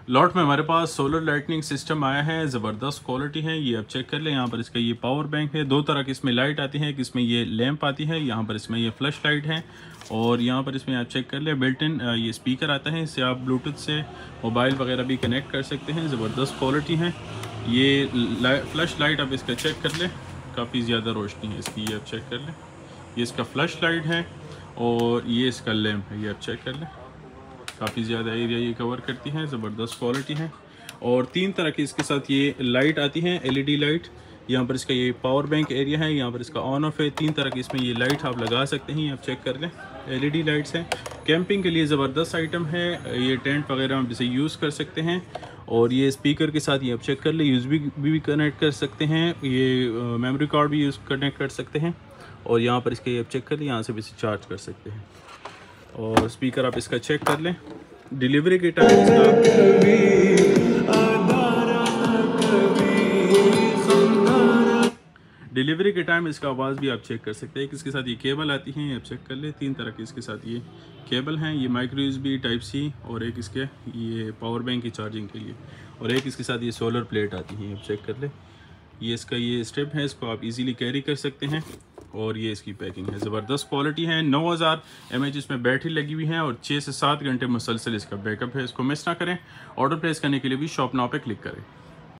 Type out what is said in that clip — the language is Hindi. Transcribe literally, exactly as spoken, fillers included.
लॉट में हमारे पास सोलर लाइटनिंग सिस्टम आया है, ज़बरदस्त क्वालिटी है। ये आप चेक कर लें। यहाँ पर इसका ये पावर बैंक है, दो तरह की इसमें लाइट आती है, एक इसमें ये लैंप आती है, यहाँ पर इसमें ये फ्लैश लाइट है, और यहाँ पर इसमें आप चेक कर लें बिल्ट इन ये स्पीकर आता है। इससे आप ब्लूटूथ से मोबाइल वगैरह भी कनेक्ट कर सकते हैं। ज़बरदस्त क्वालिटी है। ये फ्लैश लाइट आप इसका चेक कर लें, काफ़ी ज़्यादा रोशनी है इसकी, ये आप चेक कर लें। ये इसका फ्लैश लाइट है और ये इसका लैंप है, ये आप चेक कर लें। काफ़ी ज़्यादा एरिया ये कवर करती है, ज़बरदस्त क्वालिटी है। और तीन तरह की इसके साथ ये लाइट आती है, एलईडी लाइट। यहाँ पर इसका ये पावर बैंक एरिया है, यहाँ पर इसका ऑन ऑफ है। तीन तरह की इसमें ये लाइट आप लगा सकते हैं, आप चेक कर लें। एलईडी लाइट्स हैं। कैंपिंग के लिए ज़बरदस्त आइटम है। ये टेंट वगैरह में इसे यूज़ कर सकते हैं। और ये स्पीकर के साथ ये आप चेक कर लें, यूज़ भी भी कनेक्ट कर सकते हैं। ये मेमोरी कार्ड भी यूज़ कनेक्ट कर सकते हैं। और यहाँ पर इसके आप चेक कर लें, यहाँ से भी इसे चार्ज कर सकते हैं। और स्पीकर आप इसका चेक कर लें। डिलीवरी के टाइम इसका डिलीवरी के टाइम इसका आवाज़ भी आप चेक कर सकते हैं। इसके साथ ये केबल आती हैं, आप चेक कर ले। तीन तरह की इसके साथ ये केबल हैं। ये माइक्रो यूएसबी टाइप सी, और एक इसके ये पावर बैंक की चार्जिंग के लिए, और एक इसके साथ ये सोलर प्लेट आती है, आप चेक कर ले। ये इसका ये स्टेप है, इसको आप इजीली कैरी कर सकते हैं। और ये इसकी पैकिंग है, ज़बरदस्त क्वालिटी है। नौ हज़ार एम एच इसमें बैटरी लगी हुई है और छः से सात घंटे मुसलसल इसका बैकअप है। इसको मिस ना करें। ऑर्डर प्लेस करने के लिए भी शॉप नाउ पे क्लिक करें।